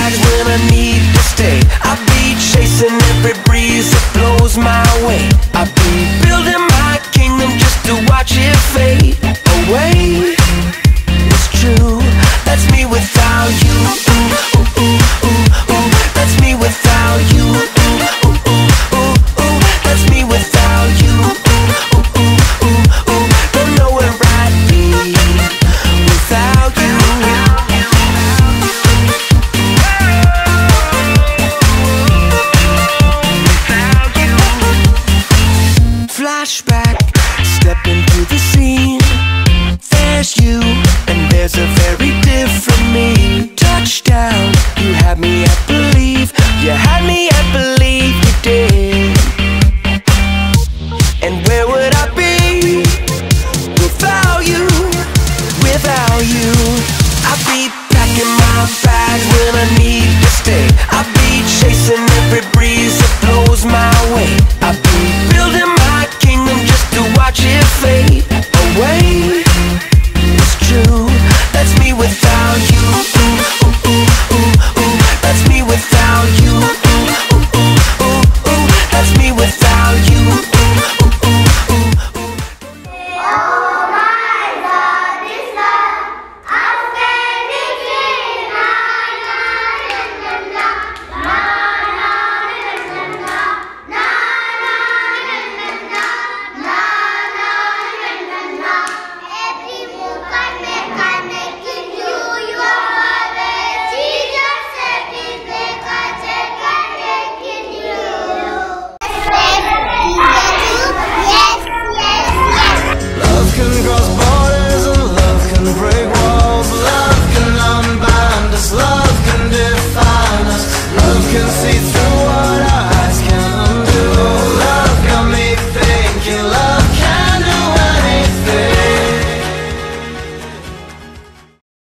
times when I need to stay. I'll be chasing every breeze that blows my way. I'll be building my kingdom just to watch it fade away. It's true, that's me without you. Ooh, ooh, ooh, ooh, ooh. That's me without you. Ooh, ooh, ooh, ooh, ooh. That's me without you. Ooh, ooh, ooh, ooh, ooh. Don't know where I'd be without you. Flashback, step into the scene. There's you